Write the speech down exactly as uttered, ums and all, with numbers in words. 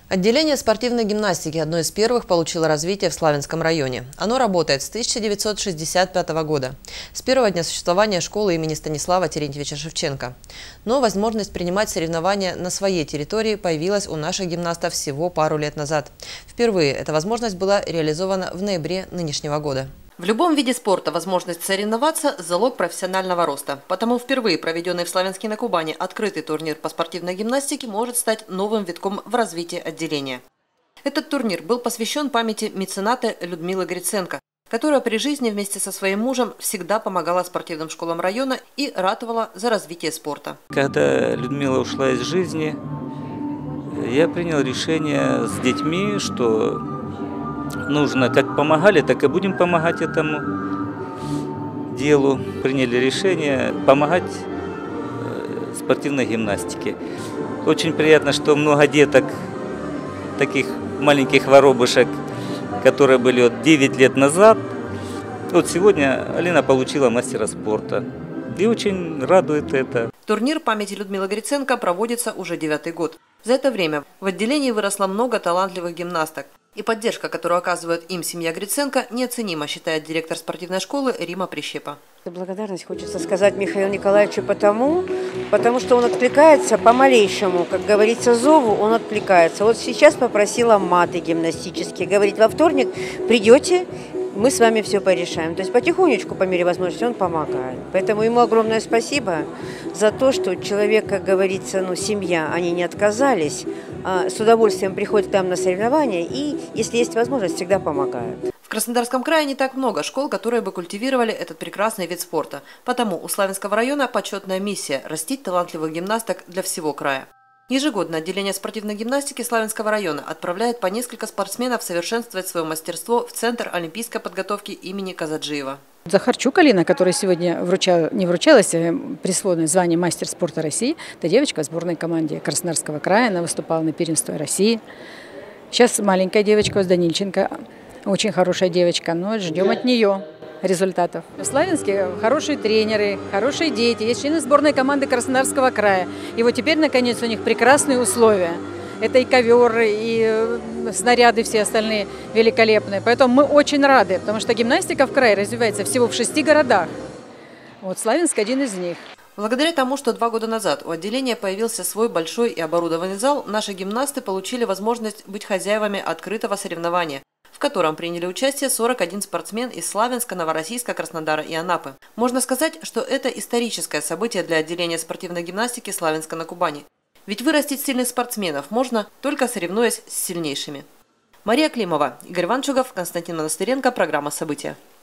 Отделение спортивной гимнастики одно из первых получило развитие в Славянском районе. Оно работает с тысяча девятьсот шестьдесят пятого года, с первого дня существования школы имени Станислава Терентьевича Шевченко. Но возможность принимать соревнования на своей территории появилась у наших гимнастов всего пару лет назад. Впервые эта возможность была реализована в ноябре нынешнего года. В любом виде спорта возможность соревноваться – залог профессионального роста. Потому впервые проведенный в Славянске на Кубани открытый турнир по спортивной гимнастике может стать новым витком в развитии отделения. Этот турнир был посвящен памяти мецената Людмилы Гриценко, которая при жизни вместе со своим мужем всегда помогала спортивным школам района и ратовала за развитие спорта. Когда Людмила ушла из жизни, я принял решение с детьми, что нужно, как помогали, так и будем помогать этому делу. Приняли решение помогать спортивной гимнастике. Очень приятно, что много деток, таких маленьких воробышек, которые были вот девять лет назад. Вот сегодня Алина получила мастера спорта. И очень радует это. Турнир памяти Людмилы Гриценко проводится уже девятый год. За это время в отделении выросло много талантливых гимнасток. И поддержка, которую оказывает им семья Гриценко, неоценима, считает директор спортивной школы Рима Прищепа. Благодарность хочется сказать Михаилу Николаевичу потому, потому что он откликается по малейшему, как говорится, зову, он откликается. Вот сейчас попросила маты гимнастические, говорит, во вторник придете, мы с вами все порешаем. То есть потихонечку, по мере возможности, он помогает. Поэтому ему огромное спасибо за то, что человек, как говорится, ну, семья, они не отказались, а с удовольствием приходят там на соревнования и, если есть возможность, всегда помогают. В Краснодарском крае не так много школ, которые бы культивировали этот прекрасный вид спорта. Потому у Славянского района почетная миссия – растить талантливых гимнасток для всего края. Ежегодно отделение спортивной гимнастики Славянского района отправляет по несколько спортсменов совершенствовать свое мастерство в Центр олимпийской подготовки имени Казаджиева. Захарчук Алина, которая сегодня вручала, не вручалась, а присвоено звание мастер спорта России, это девочка в сборной команде Краснодарского края, она выступала на первенстве России. Сейчас маленькая девочка с Данильченко, очень хорошая девочка, но ждем от нее результатов. В Славянске хорошие тренеры, хорошие дети, есть члены сборной команды Краснодарского края. И вот теперь, наконец, у них прекрасные условия. Это и ковер, и снаряды все остальные великолепные. Поэтому мы очень рады, потому что гимнастика в крае развивается всего в шести городах. Вот Славянск один из них. Благодаря тому, что два года назад у отделения появился свой большой и оборудованный зал, наши гимнасты получили возможность быть хозяевами открытого соревнования, в котором приняли участие сорок один спортсмен из Славянска, Новороссийска, Краснодара и Анапы. Можно сказать, что это историческое событие для отделения спортивной гимнастики Славянска на Кубани. Ведь вырастить сильных спортсменов можно, только соревнуясь с сильнейшими. Мария Климова, Игорь Ванчугов, Константин Монастыренко, программа «События».